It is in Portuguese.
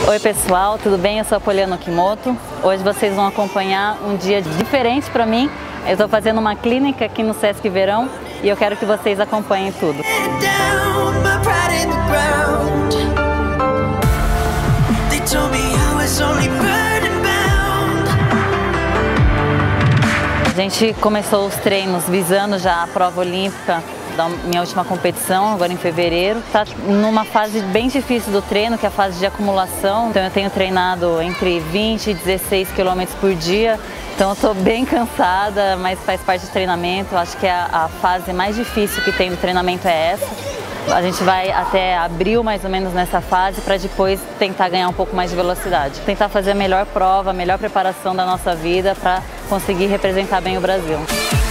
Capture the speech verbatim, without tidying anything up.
Oi pessoal, tudo bem? Eu sou a Poliana Okimoto. Hoje vocês vão acompanhar um dia diferente para mim. Eu estou fazendo uma clínica aqui no Sesc Verão e eu quero que vocês acompanhem tudo. A gente começou os treinos visando já a prova olímpica da minha última competição, agora em fevereiro. Está numa fase bem difícil do treino, que é a fase de acumulação. Então eu tenho treinado entre vinte e dezesseis quilômetros por dia. Então eu estou bem cansada, mas faz parte do treinamento. Eu acho que a, a fase mais difícil que tem no treinamento é essa. A gente vai até abril mais ou menos nessa fase para depois tentar ganhar um pouco mais de velocidade. Tentar fazer a melhor prova, a melhor preparação da nossa vida para conseguir representar bem o Brasil.